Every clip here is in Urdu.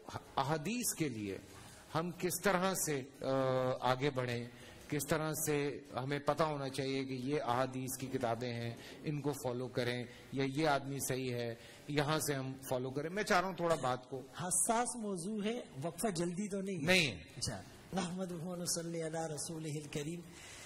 احادیث کے لیے ہم کس طرح سے آگے بڑھیں، کس طرح سے ہمیں پتہ ہونا چاہیے کہ یہ احادیث کی کتابیں ہیں، ان کو فالو کریں، یا یہ آدمی صحیح ہے یہاں سے ہم فالو کریں. میں چاہ رہا ہوں تھوڑا بات کو، حساس موضوع ہے، وقفہ جلدی تو نہیں. اچھا، نحمدہ و نصلی علی رسولہ الکریم.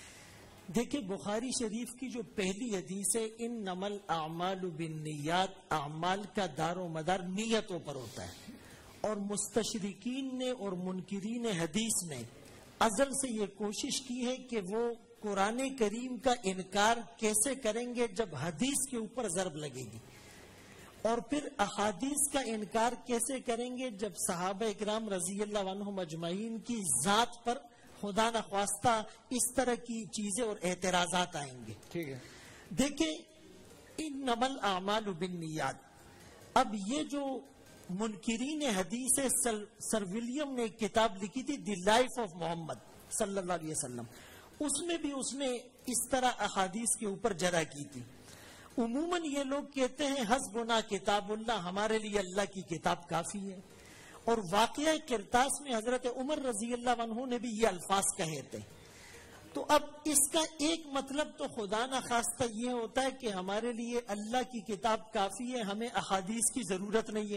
دیکھیں بخاری شریف کی جو پہلی حدیث ہے، انما الاعمال بالنیات، اعمال کا دار و مدار نیتوں پر ہوتا ہے. اور مستشرقین نے اور منکرین حدیث نے ازل سے یہ کوشش کی ہے کہ وہ قرآن کریم کا انکار کیسے کریں گے جب حدیث کے اوپر ضرب لگے گی، اور پھر احادیث کا انکار کیسے کریں گے جب صحابہ اکرام رضی اللہ عنہم اجمعین کی ذات پر خدا نخواستہ اس طرح کی چیزیں اور اعتراضات آئیں گے. ٹھیک ہے. دیکھیں انما الاعمال بالنیات. اب یہ جو منکرین حدیث سر ولیم نے ایک کتاب لکھی تھی دی لائف آف محمد صلی اللہ علیہ وسلم، اس میں بھی اس نے اس طرح احادیث کے اوپر جرح کی تھی. عموماً یہ لوگ کہتے ہیں حسبنا کتاب اللہ، ہمارے لیے اللہ کی کتاب کافی ہے. اور واقعہ کرتاس میں حضرت عمر رضی اللہ عنہ نے بھی یہ الفاظ کہے تھے. تو اب اس کا ایک مطلب تو خدا نخواستہ یہ ہوتا ہے کہ ہمارے لیے اللہ کی کتاب کافی ہے، ہمیں احادیث کی ضرورت نہیں ہے.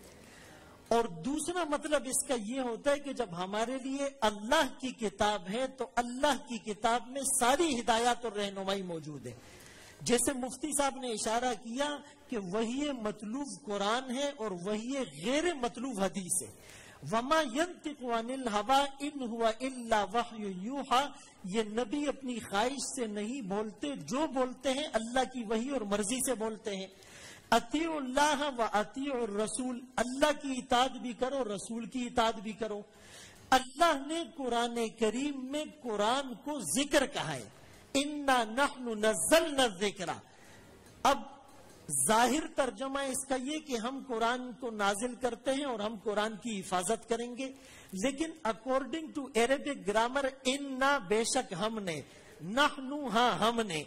اور دوسرا مطلب اس کا یہ ہوتا ہے کہ جب ہمارے لیے اللہ کی کتاب ہے تو اللہ کی کتاب میں ساری ہدایات اور رہنمائی موجود ہے. جیسے مفتی صاحب نے اشارہ کیا کہ وہی مطلوب قرآن ہے اور وہی غیر مطلوب حدیث ہے. وما ينطق عن الهوى ان هو الا وحی یوحى. یہ نبی اپنی خواہش سے نہیں بولتے، جو بولتے ہیں اللہ کی وحی اور مرضی سے بولتے ہیں. اطیعوا اللہ و اطیعوا الرسول، اللہ کی اطاعت بھی کرو، رسول کی اطاعت بھی کرو. اللہ نے قرآن کریم میں قرآن کو ذکر کہا ہے، انا نحن نزلنا الذکر. اب ظاہر ترجمہ اس کا یہ کہ ہم قرآن کو نازل کرتے ہیں اور ہم قرآن کی حفاظت کریں گے. لیکن اکارڈنگ ٹو عربک گرامر، انا بے شک ہم نے، نحن ہاں ہم نے،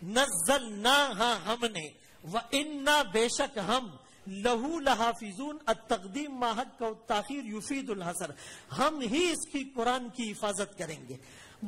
نزلنا ہاں ہم نے، وَإِنَّا بے شک ہم، لہو لحافظون. التقدیم ما حق و تاخیر یفید الحصر، ہم ہی اس کی قرآن کی حفاظت کریں گے.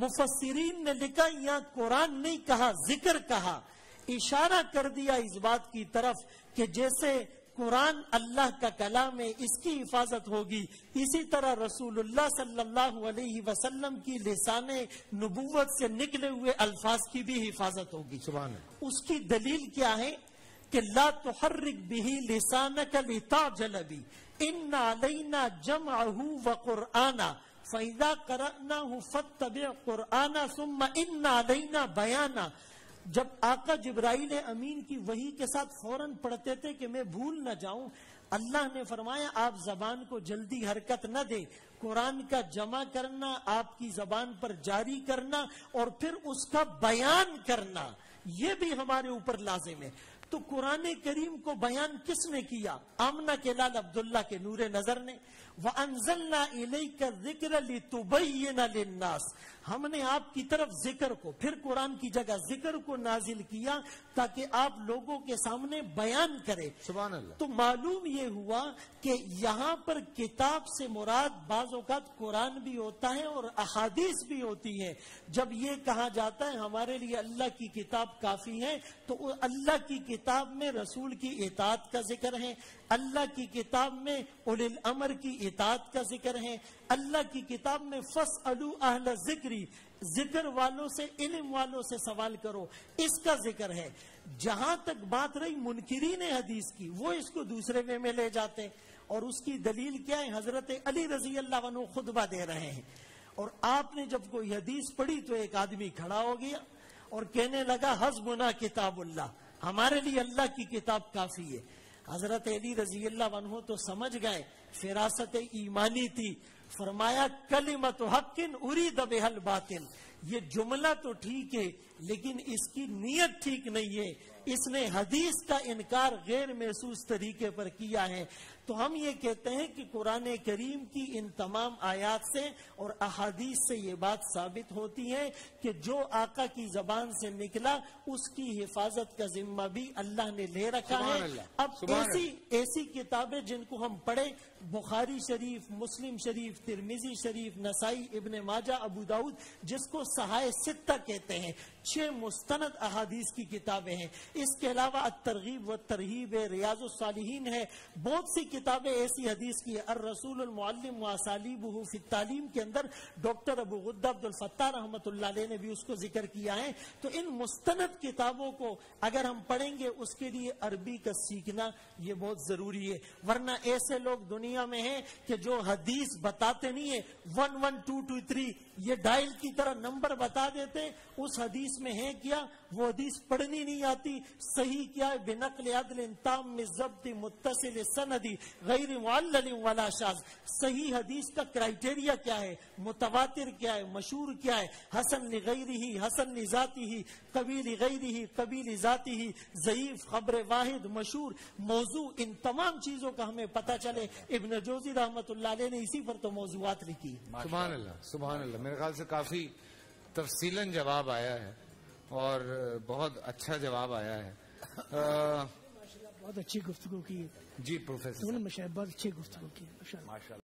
مفسرین نے لکھا یہاں قرآن نہیں کہا، ذکر کہا، اشارہ کر دیا اس بات کی طرف کہ جیسے قرآن اللہ کا کلام ہے، اس کی حفاظت ہوگی، اسی طرح رسول اللہ صلی اللہ علیہ وسلم کی لسان نبوت سے نکلے ہوئے الفاظ کی بھی حفاظت ہوگی. سبحان اللہ. اس کی دلیل کیا ہے کہ لا تحرک به لسانک لتعجل به ان علینا جمعه وقرآنا فاذا قرأناه فاتبع قرآنا ثم ان علینا بیانا. جب آقا جبرائیل امین کی وحی کے ساتھ فوراً پڑھتے تھے کہ میں بھول نہ جاؤں، اللہ نے فرمایا آپ زبان کو جلدی حرکت نہ دے، قرآن کا جمع کرنا، آپ کی زبان پر جاری کرنا اور پھر اس کا بیان کرنا، یہ بھی ہمارے اوپر لازم ہے. تو قرآن کریم کو بیان کس نے کیا؟ آمنہ کے لال عبداللہ کے نور نظر نے. وَأَنزَلْنَا إِلَيْكَ الذِّكْرَ لِتُبَيِّنَ لِلنَّاسِ، ہم نے آپ کی طرف ذکر کو، پھر قرآن کی جگہ ذکر کو نازل کیا تاکہ آپ لوگوں کے سامنے بیان کرے. سبحان اللہ. تو معلوم یہ ہوا کہ یہاں پر کتاب سے مراد بعض اوقات قرآن بھی ہوتا ہے اور احادیث بھی ہوتی ہے. جب یہ کہا جاتا ہے ہمارے لیے اللہ کی کتاب کافی ہے تو اللہ کی کتاب میں رسول کی اطاعت کا ذکر ہے، اللہ کی کتاب میں اولی الامر کی اطاعت کا ذکر ہے، اللہ کی کتاب میں فاسألوا اہل ذکری، ذکر والوں سے، علم والوں سے سوال کرو، اس کا ذکر ہے. جہاں تک بات رہی منکرین حدیث کی، وہ اس کو دوسرے وے میں لے جاتے ہیں. اور اس کی دلیل کیا ہے؟ حضرت علی رضی اللہ عنہ خطبہ دے رہے ہیں اور آپ نے جب کوئی حدیث پڑھی تو ایک آدمی کھڑا ہو گیا اور کہنے لگا حسبنا کتاب اللہ، ہمارے لیے اللہ کی کتاب کافی ہے. حضرت علی رضی اللہ عنہ تو سمجھ گئے، فراست ایمانی تھی. فرمایا کلمت حق ارید بہا الباطل، یہ جملہ تو ٹھیک ہے لیکن اس کی نیت ٹھیک نہیں ہے، اس نے حدیث کا انکار غیر محسوس طریقے پر کیا ہے۔ تو ہم یہ کہتے ہیں کہ قرآن کریم کی ان تمام آیات سے اور احادیث سے یہ بات ثابت ہوتی ہے کہ جو آقا کی زبان سے نکلا اس کی حفاظت کا ذمہ بھی اللہ نے لے رکھا ہے۔ اب ایسی کتابیں جن کو ہم پڑھیں، بخاری شریف، مسلم شریف، ترمذی شریف، نسائی، ابن ماجہ، ابو داؤد، جس کو صحائح ستہ کہتے ہیں، 6 مستند احادیث کی کتابیں ہیں۔ اس کے علاوہ الترغیب والترہیب ہے، ریاض الصالحین ہے، بہت سی کتابیں ایسی حدیث کی ہے۔ الرسول المعلم واسالیبہ فی التعلیم کے اندر ڈاکٹر ابو غدہ عبد الفتاح رحمۃ اللہ علیہ نے بھی اس کو ذکر کیا ہے۔ تو ان مستند کتابوں کو اگر ہم پڑھیں گے اس کے لیے عربی کا سیکھنا یہ بہت ضروری ہے، ورنہ ایسے لوگ دنیا میں ہیں کہ جو حدیث بتاتے نہیں ہیں، 11223 یہ ڈائل کی طرح نمبر بتا دیتے، اس حدیث میں ہے کیا، وہ حدیث پڑھنی نہیں آتی۔ صحیح کیا ہے؟ بنقل عدل تام ضبط متصل سندی غیر معلل ولا شاذ۔ صحیح حدیث کا کرائٹیریا کیا ہے، متواتر کیا ہے، مشہور کیا ہے، حسن لغیرہ، حسن لذاتہ، قوی لغیرہ، قوی لذاتہ، ضعیف، خبر واحد، مشہور، موضوع، ان تمام چیزوں کا ہمیں پتہ چلے۔ ابن جوزی رحمۃ اللہ علیہ نے اسی پر تو موضوعات لکھی۔ سبحان اللہ، سبحان اللہ۔ میرے خیال سے کافی تفصیلاً جواب آیا ہے اور بہت اچھا جواب آیا ہے۔ بہت اچھی گفتگو کی جی پروفیسر، بہت اچھی گفتگو کی، ماشاء اللہ۔